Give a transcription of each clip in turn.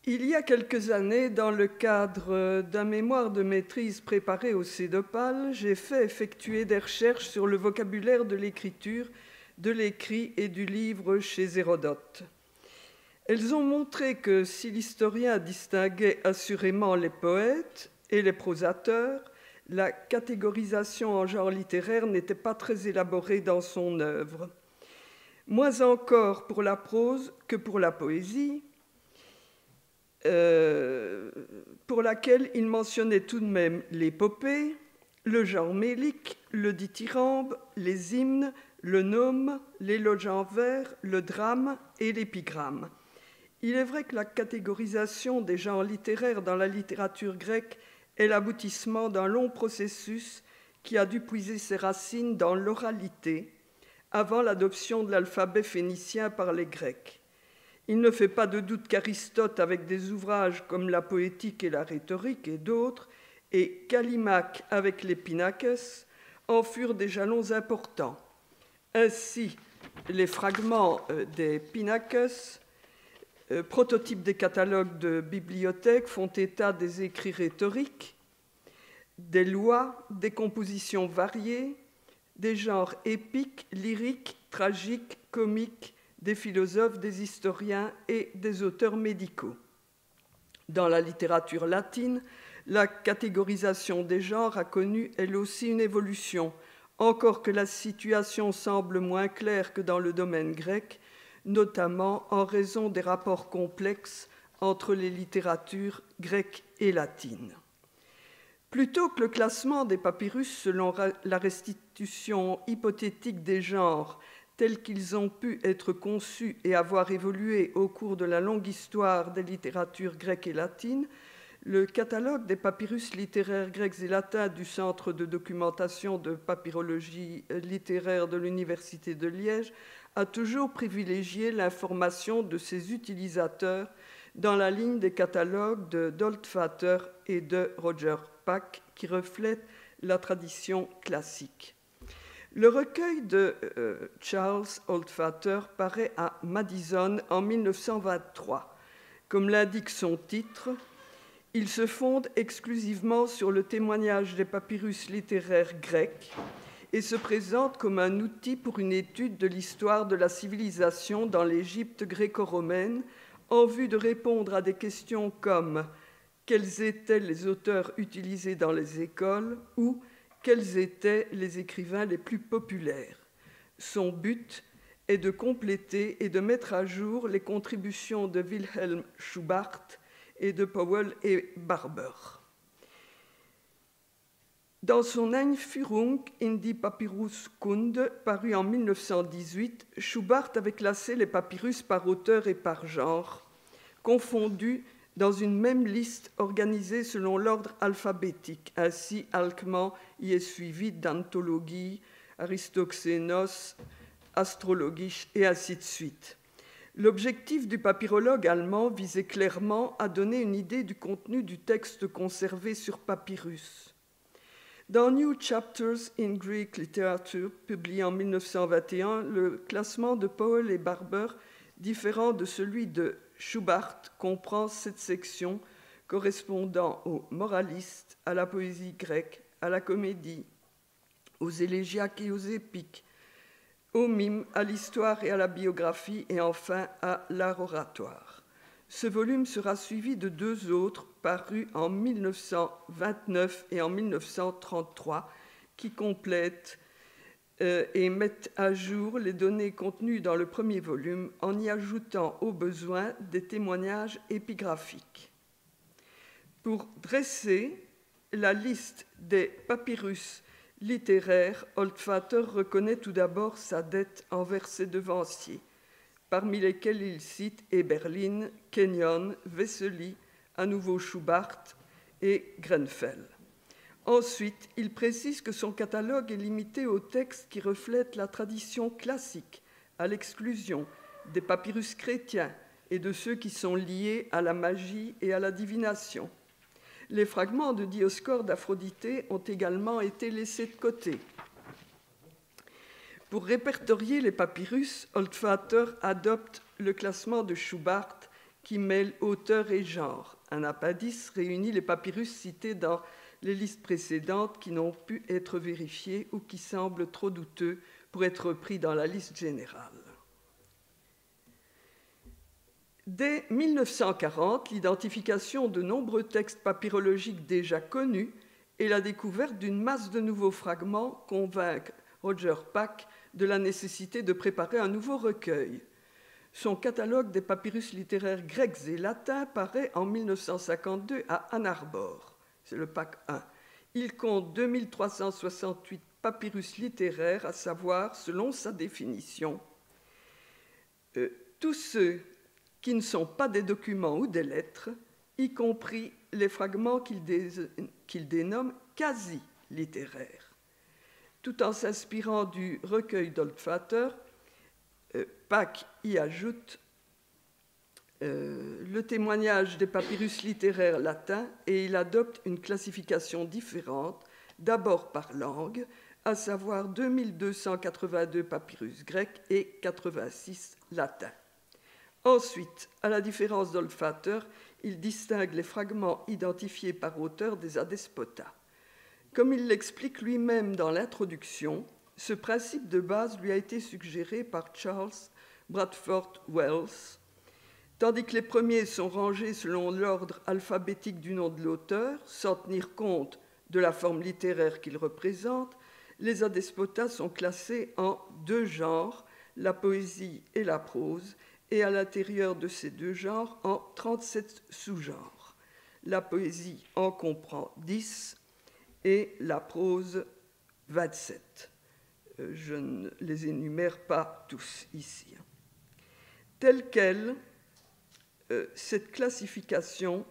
Il y a quelques années, dans le cadre d'un mémoire de maîtrise préparé au CEDOPAL, j'ai fait effectuer des recherches sur le vocabulaire de l'écriture, de l'écrit et du livre chez Hérodote. Elles ont montré que si l'historien distinguait assurément les poètes et les prosateurs, la catégorisation en genre littéraire n'était pas très élaborée dans son œuvre. Moins encore pour la prose que pour la poésie, pour laquelle il mentionnait tout de même l'épopée, le genre mélique, le dithyrambe, les hymnes, le nome, l'éloge en vers, le drame et l'épigramme. Il est vrai que la catégorisation des genres littéraires dans la littérature grecque est l'aboutissement d'un long processus qui a dû puiser ses racines dans l'oralité avant l'adoption de l'alphabet phénicien par les Grecs. Il ne fait pas de doute qu'Aristote, avec des ouvrages comme la poétique et la rhétorique et d'autres, et Callimaque avec les Pinakes, en furent des jalons importants. Ainsi, les fragments des Pinakes, prototypes des catalogues de bibliothèques, font état des écrits rhétoriques, des lois, des compositions variées, des genres épiques, lyriques, tragiques, comiques, des philosophes, des historiens et des auteurs médicaux. Dans la littérature latine, la catégorisation des genres a connu elle aussi une évolution, encore que la situation semble moins claire que dans le domaine grec, notamment en raison des rapports complexes entre les littératures grecques et latines. Plutôt que le classement des papyrus selon la restitution hypothétique des genres tels qu'ils ont pu être conçus et avoir évolué au cours de la longue histoire des littératures grecques et latines, le catalogue des papyrus littéraires grecs et latins du Centre de documentation de papyrologie littéraire de l'Université de Liège a toujours privilégié l'information de ses utilisateurs dans la ligne des catalogues de Doltfater et de Roger Pack qui reflètent la tradition classique. Le recueil de Charles Oldfater paraît à Madison en 1923. Comme l'indique son titre, il se fonde exclusivement sur le témoignage des papyrus littéraires grecs et se présente comme un outil pour une étude de l'histoire de la civilisation dans l'Égypte gréco-romaine en vue de répondre à des questions comme quels étaient les auteurs utilisés dans les écoles ou quels étaient les écrivains les plus populaires. Son but est de compléter et de mettre à jour les contributions de Wilhelm Schubart et de Powell et Barber. Dans son Einführung in die Papyruskunde, paru en 1918, Schubart avait classé les papyrus par auteur et par genre, confondus dans une même liste organisée selon l'ordre alphabétique. Ainsi, Alcman y est suivi d'Anthologie, Aristoxénos, Astrologisch et ainsi de suite. L'objectif du papyrologue allemand visait clairement à donner une idée du contenu du texte conservé sur papyrus. Dans New Chapters in Greek Literature, publié en 1921, le classement de Powell et Barber, différent de celui de Schubart, comprend 7 sections correspondant aux moralistes, à la poésie grecque, à la comédie, aux élégiaques et aux épiques, aux mimes, à l'histoire et à la biographie, et enfin à l'art oratoire. Ce volume sera suivi de 2 autres parus en 1929 et en 1933 qui complètent et mettent à jour les données contenues dans le premier volume en y ajoutant au besoin des témoignages épigraphiques. Pour dresser la liste des papyrus littéraires, Oldfater reconnaît tout d'abord sa dette envers ses devanciers, parmi lesquels il cite Eberlin, Kenyon, Vesely, à nouveau Schubart et Grenfell. Ensuite, il précise que son catalogue est limité aux textes qui reflètent la tradition classique, à l'exclusion des papyrus chrétiens et de ceux qui sont liés à la magie et à la divination. Les fragments de Dioscore d'Aphroditée ont également été laissés de côté. Pour répertorier les papyrus, Oldfater adopte le classement de Schubart qui mêle auteur et genre. Un appendice réunit les papyrus cités dans les listes précédentes qui n'ont pu être vérifiés ou qui semblent trop douteux pour être pris dans la liste générale. Dès 1940, l'identification de nombreux textes papyrologiques déjà connus et la découverte d'une masse de nouveaux fragments convainquent Roger Pack de la nécessité de préparer un nouveau recueil. Son catalogue des papyrus littéraires grecs et latins paraît en 1952 à Ann Arbor. C'est le Pack 1. Il compte 2368 papyrus littéraires, à savoir, selon sa définition, tous ceux qui ne sont pas des documents ou des lettres, y compris les fragments qu'il dénomme quasi-littéraires. Tout en s'inspirant du recueil d'Oldvater, Pack y ajoute le témoignage des papyrus littéraires latins et il adopte une classification différente, d'abord par langue, à savoir 2282 papyrus grecs et 86 latins. Ensuite, à la différence d'Oldvater, il distingue les fragments identifiés par auteur des adespotas. Comme il l'explique lui-même dans l'introduction, ce principe de base lui a été suggéré par Charles Bradford Wells. Tandis que les premiers sont rangés selon l'ordre alphabétique du nom de l'auteur, sans tenir compte de la forme littéraire qu'ils représentent, les adespotas sont classés en deux genres, la poésie et la prose, et à l'intérieur de ces deux genres en 37 sous-genres. La poésie en comprend 10 et la prose 27. Je ne les énumère pas tous ici. Telle quelle, cette classification,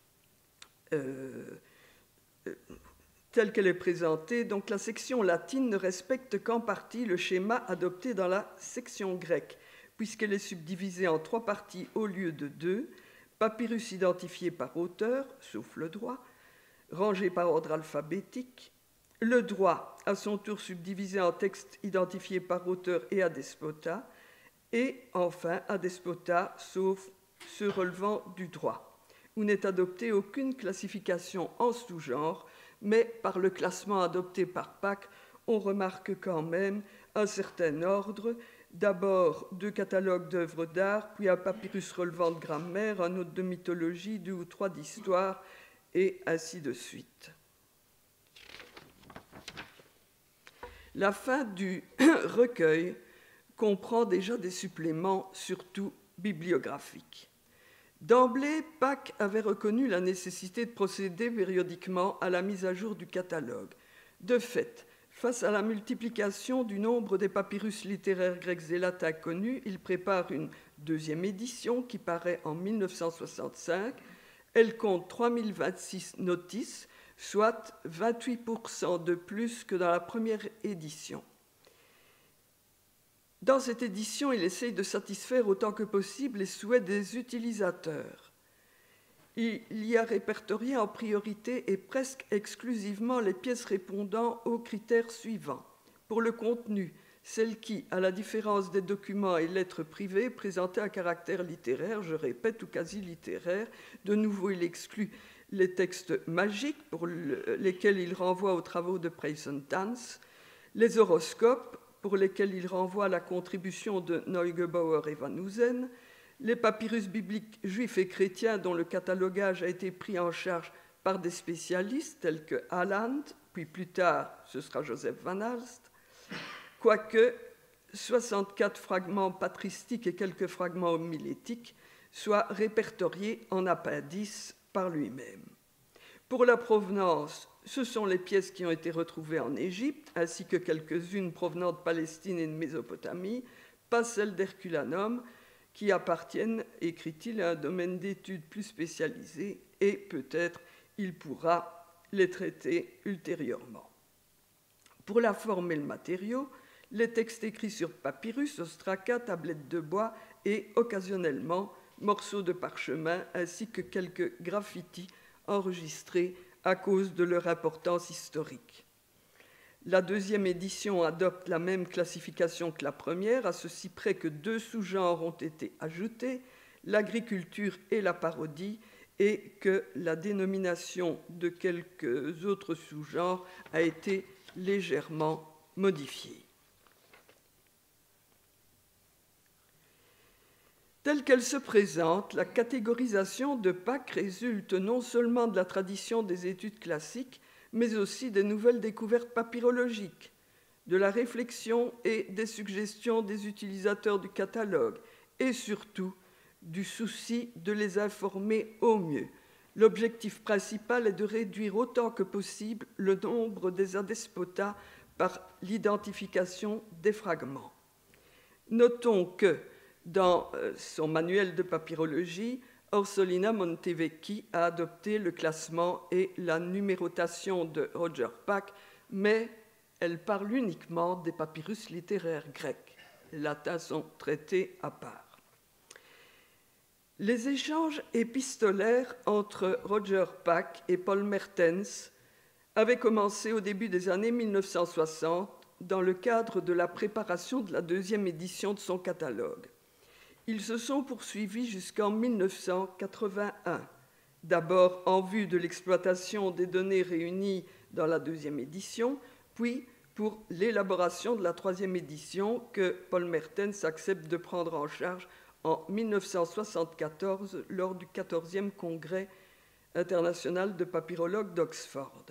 telle qu'elle est présentée, donc la section latine ne respecte qu'en partie le schéma adopté dans la section grecque, puisqu'elle est subdivisée en 3 parties au lieu de 2, papyrus identifiés par auteur, sauf le droit, rangés par ordre alphabétique, le droit, à son tour subdivisé en textes identifiés par auteur et adespota, et enfin adespota, sauf ceux relevant du droit, où n'est adoptée aucune classification en sous-genre, mais par le classement adopté par Pack, on remarque quand même un certain ordre, d'abord 2 catalogues d'œuvres d'art, puis un papyrus relevant de grammaire, un autre de mythologie, 2 ou 3 d'histoire, et ainsi de suite. La fin du recueil comprend déjà des suppléments, surtout bibliographiques. D'emblée, Pack avait reconnu la nécessité de procéder périodiquement à la mise à jour du catalogue. De fait, face à la multiplication du nombre des papyrus littéraires grecs et latins connus, il prépare une 2e édition qui paraît en 1965. Elle compte 3026 notices, soit 28% de plus que dans la première édition. Dans cette édition, il essaye de satisfaire autant que possible les souhaits des utilisateurs. Il y a répertorié en priorité et presque exclusivement les pièces répondant aux critères suivants. Pour le contenu, celles qui, à la différence des documents et lettres privées, présentaient un caractère littéraire, je répète, ou quasi littéraire. De nouveau, il exclut les textes magiques pour lesquels il renvoie aux travaux de Preysen Tans, les horoscopes pour lesquels il renvoie à la contribution de Neugebauer et Van Hoosen, les papyrus bibliques juifs et chrétiens dont le catalogage a été pris en charge par des spécialistes tels que Haaland, puis plus tard ce sera Joseph Van Halst, quoique 64 fragments patristiques et quelques fragments homilétiques soient répertoriés en appendices par lui-même. Pour la provenance, ce sont les pièces qui ont été retrouvées en Égypte, ainsi que quelques-unes provenant de Palestine et de Mésopotamie, pas celles d'Herculanum, qui appartiennent, écrit-il, à un domaine d'études plus spécialisé, et peut-être il pourra les traiter ultérieurement. Pour la forme et le matériau, les textes écrits sur papyrus, ostraca, tablettes de bois et, occasionnellement, morceaux de parchemin, ainsi que quelques graffitis enregistrés à cause de leur importance historique. La 2e édition adopte la même classification que la première, à ceci près que 2 sous-genres ont été ajoutés, l'agriculture et la parodie, et que la dénomination de quelques autres sous-genres a été légèrement modifiée. Telle qu'elle se présente, la catégorisation de Pâques résulte non seulement de la tradition des études classiques, mais aussi des nouvelles découvertes papyrologiques, de la réflexion et des suggestions des utilisateurs du catalogue, et surtout du souci de les informer au mieux. L'objectif principal est de réduire autant que possible le nombre des adespotas par l'identification des fragments. Notons que, dans son manuel de papyrologie, Orsolina Montevecchi a adopté le classement et la numérotation de Roger Pâques, mais elle parle uniquement des papyrus littéraires grecs. Les latins sont traités à part. Les échanges épistolaires entre Roger Pâques et Paul Mertens avaient commencé au début des années 1960 dans le cadre de la préparation de la deuxième édition de son catalogue. Ils se sont poursuivis jusqu'en 1981, d'abord en vue de l'exploitation des données réunies dans la deuxième édition, puis pour l'élaboration de la troisième édition que Paul Mertens accepte de prendre en charge en 1974 lors du 14e Congrès international de papyrologues d'Oxford.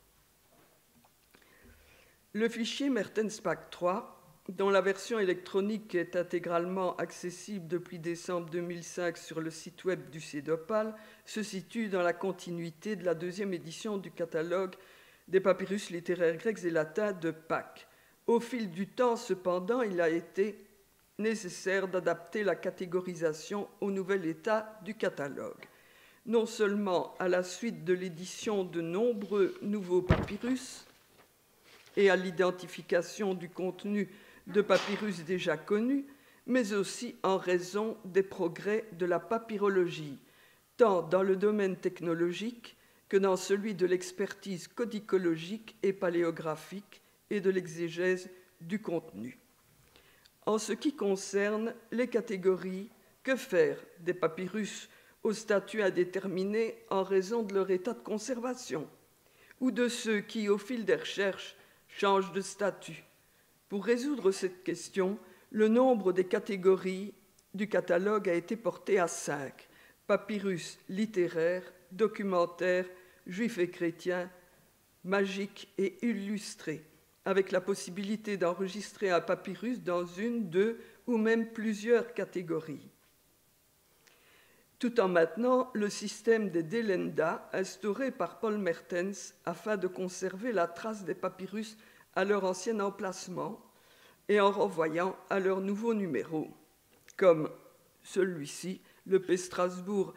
Le fichier Mertens-Pâques 3, dont la version électronique est intégralement accessible depuis décembre 2005 sur le site web du CEDOPAL, se situe dans la continuité de la deuxième édition du catalogue des papyrus littéraires grecs et latins de Pâques. Au fil du temps, cependant, il a été nécessaire d'adapter la catégorisation au nouvel état du catalogue. Non seulement à la suite de l'édition de nombreux nouveaux papyrus et à l'identification du contenu de papyrus déjà connus, mais aussi en raison des progrès de la papyrologie, tant dans le domaine technologique que dans celui de l'expertise codicologique et paléographique et de l'exégèse du contenu. En ce qui concerne les catégories, que faire des papyrus au statut indéterminé en raison de leur état de conservation, ou de ceux qui, au fil des recherches, changent de statut? Pour résoudre cette question, le nombre des catégories du catalogue a été porté à 5. Papyrus littéraires, documentaires, juifs et chrétiens, magiques et illustrés, avec la possibilité d'enregistrer un papyrus dans une, deux ou même plusieurs catégories. Tout en maintenant le système des Delenda instauré par Paul Mertens afin de conserver la trace des papyrus à leur ancien emplacement et en renvoyant à leur nouveau numéro, comme celui-ci, le P. Strasbourg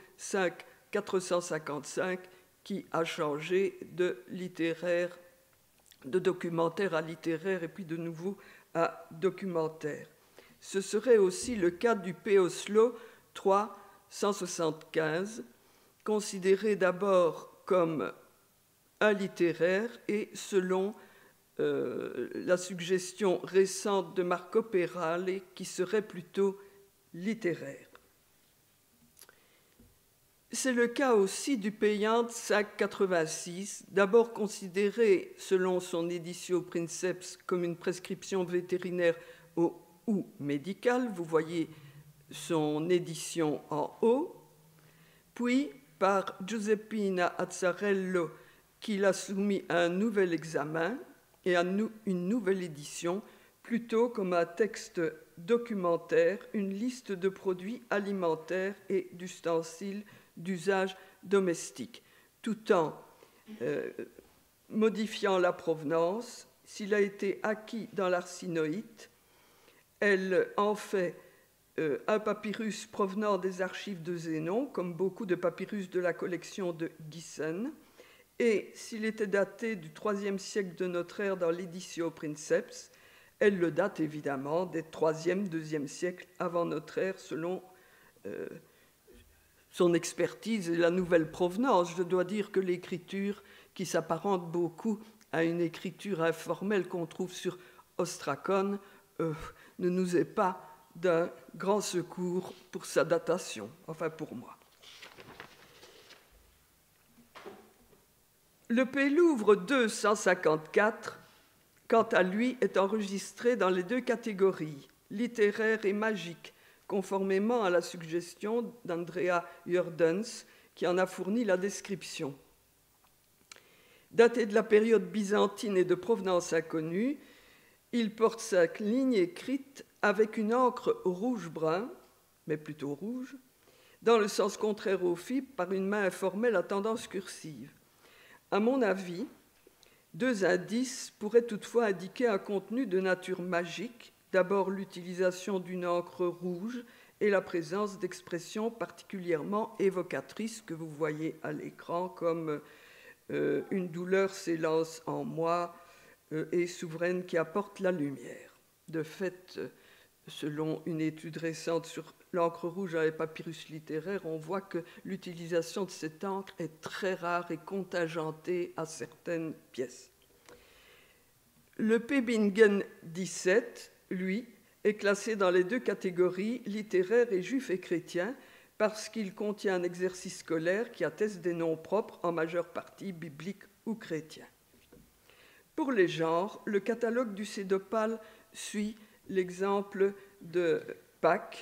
5-455, qui a changé de documentaire à littéraire et puis de nouveau à documentaire. Ce serait aussi le cas du P. Oslo 3-175, considéré d'abord comme un littéraire et selon la suggestion récente de Marco Perale qui serait plutôt littéraire. C'est le cas aussi du Payant 586, d'abord considéré selon son éditio princeps comme une prescription vétérinaire ou médicale, vous voyez son édition en haut, puis par Giuseppina Azzarello qui l'a soumis à un nouvel examen et à une nouvelle édition, plutôt comme un texte documentaire, une liste de produits alimentaires et d'ustensiles d'usage domestique, tout en modifiant la provenance. S'il a été acquis dans l'arsinoïte, elle en fait un papyrus provenant des archives de Zénon, comme beaucoup de papyrus de la collection de Giesen, et s'il était daté du IIIe siècle de notre ère dans l'éditio princeps, elle le date évidemment des IIIe, IIe siècle avant notre ère, selon son expertise et la nouvelle provenance. Je dois dire que l'écriture, qui s'apparente beaucoup à une écriture informelle qu'on trouve sur Ostracon, ne nous est pas d'un grand secours pour sa datation, enfin pour moi. Le Pélouvre 254, quant à lui, est enregistré dans les deux catégories, littéraire et magique, conformément à la suggestion d'Andrea Jordens, qui en a fourni la description. Daté de la période byzantine et de provenance inconnue, il porte sa ligne écrite avec une encre rouge-brun, mais plutôt rouge, dans le sens contraire au fibre, par une main informelle à tendance cursive. À mon avis, deux indices pourraient toutefois indiquer un contenu de nature magique, d'abord l'utilisation d'une encre rouge et la présence d'expressions particulièrement évocatrices que vous voyez à l'écran, comme une douleur s'élance en moi et souveraine qui apporte la lumière. De fait, selon une étude récente sur l'encre rouge à les papyrus littéraires, on voit que l'utilisation de cette encre est très rare et contingentée à certaines pièces. Le Pebingen 17, lui, est classé dans les deux catégories, littéraire et juif et chrétien, parce qu'il contient un exercice scolaire qui atteste des noms propres, en majeure partie bibliques ou chrétiens. Pour les genres, le catalogue du Cédopale suit l'exemple de Pâques.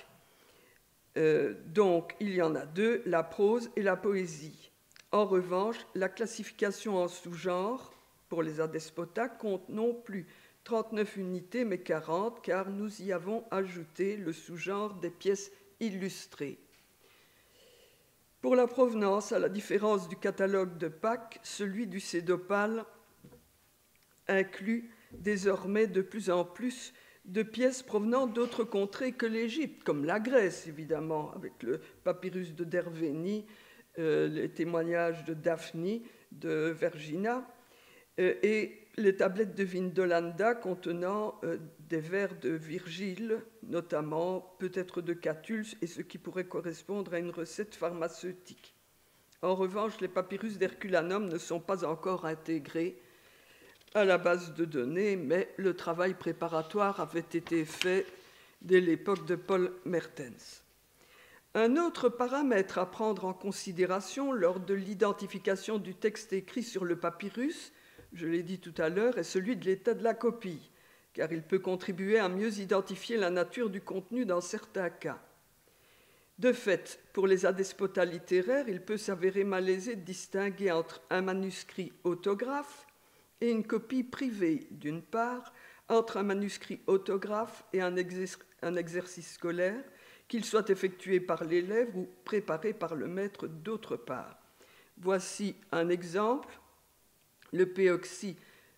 Donc, il y en a deux, la prose et la poésie. En revanche, la classification en sous-genres pour les adespotas compte non plus 39 unités, mais 40, car nous y avons ajouté le sous-genre des pièces illustrées. Pour la provenance, à la différence du catalogue de Pâques, celui du Cédopale inclut désormais de plus en plus de pièces provenant d'autres contrées que l'Égypte, comme la Grèce, évidemment, avec le papyrus de Dervénie, les témoignages de Daphni, de Vergina, et les tablettes de Vindolanda contenant des vers de Virgile, notamment peut-être de Catulle, et ce qui pourrait correspondre à une recette pharmaceutique. En revanche, les papyrus d'Herculanum ne sont pas encore intégrés à la base de données, mais le travail préparatoire avait été fait dès l'époque de Paul Mertens. Un autre paramètre à prendre en considération lors de l'identification du texte écrit sur le papyrus, je l'ai dit tout à l'heure, est celui de l'état de la copie, car il peut contribuer à mieux identifier la nature du contenu dans certains cas. De fait, pour les adespotas littéraires, il peut s'avérer malaisé de distinguer entre un manuscrit autographe et une copie privée, d'une part, entre un manuscrit autographe et un exercice scolaire, qu'il soit effectué par l'élève ou préparé par le maître, d'autre part. Voici un exemple, le Péoxy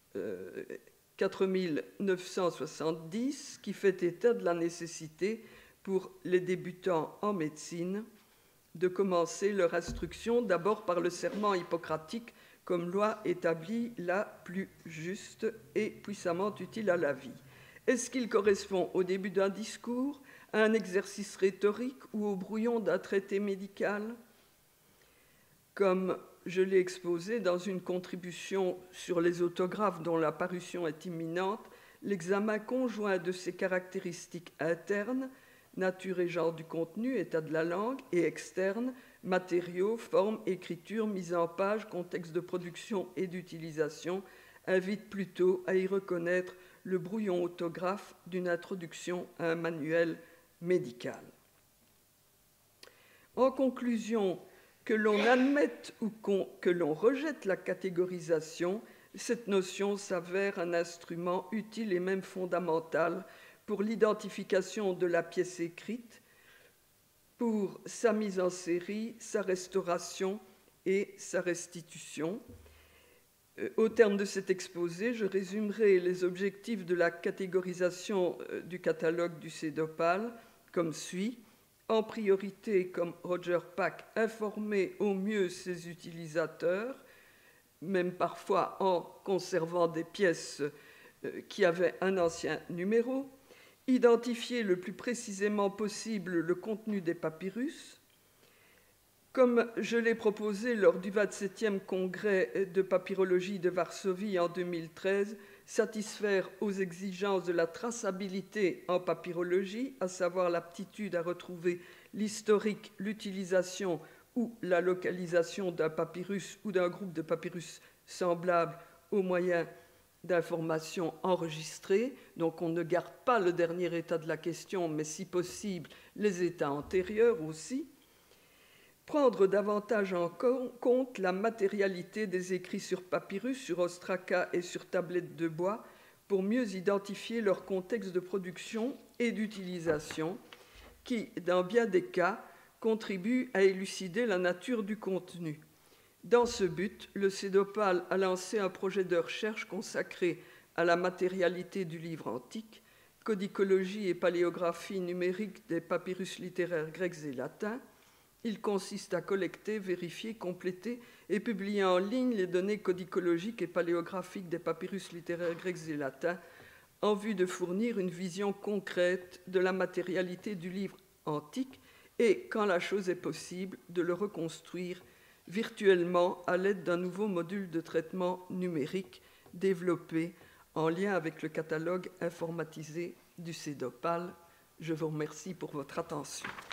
4970, qui fait état de la nécessité pour les débutants en médecine de commencer leur instruction d'abord par le serment hippocratique comme loi établie la plus juste et puissamment utile à la vie. Est-ce qu'il correspond au début d'un discours, à un exercice rhétorique ou au brouillon d'un traité médical ? Comme je l'ai exposé dans une contribution sur les autographes dont la parution est imminente, l'examen conjoint de ces caractéristiques internes, nature et genre du contenu, état de la langue, et externes, matériaux, forme, écriture, mise en page, contexte de production et d'utilisation, invite plutôt à y reconnaître le brouillon autographe d'une introduction à un manuel médical. En conclusion, que l'on admette ou que l'on rejette la catégorisation, cette notion s'avère un instrument utile et même fondamental pour l'identification de la pièce écrite, pour sa mise en série, sa restauration et sa restitution. Au terme de cet exposé, je résumerai les objectifs de la catégorisation du catalogue du Cédopale comme suit. En priorité, comme Roger Pâques, informer au mieux ses utilisateurs, même parfois en conservant des pièces qui avaient un ancien numéro, identifier le plus précisément possible le contenu des papyrus, Comme je l'ai proposé lors du 27e congrès de papyrologie de Varsovie en 2013, satisfaire aux exigences de la traçabilité en papyrologie, à savoir l'aptitude à retrouver l'historique, l'utilisation ou la localisation d'un papyrus ou d'un groupe de papyrus semblables au moyen d'informations enregistrées. Donc on ne garde pas le dernier état de la question, mais si possible les états antérieurs aussi. Prendre davantage en compte la matérialité des écrits sur papyrus, sur ostraca et sur tablettes de bois pour mieux identifier leur contexte de production et d'utilisation qui, dans bien des cas, contribuent à élucider la nature du contenu. Dans ce but, le CEDOPAL a lancé un projet de recherche consacré à la matérialité du livre antique, codicologie et paléographie numérique des papyrus littéraires grecs et latins. Il consiste à collecter, vérifier, compléter et publier en ligne les données codicologiques et paléographiques des papyrus littéraires grecs et latins en vue de fournir une vision concrète de la matérialité du livre antique et, quand la chose est possible, de le reconstruire virtuellement à l'aide d'un nouveau module de traitement numérique développé en lien avec le catalogue informatisé du CEDOPAL. Je vous remercie pour votre attention.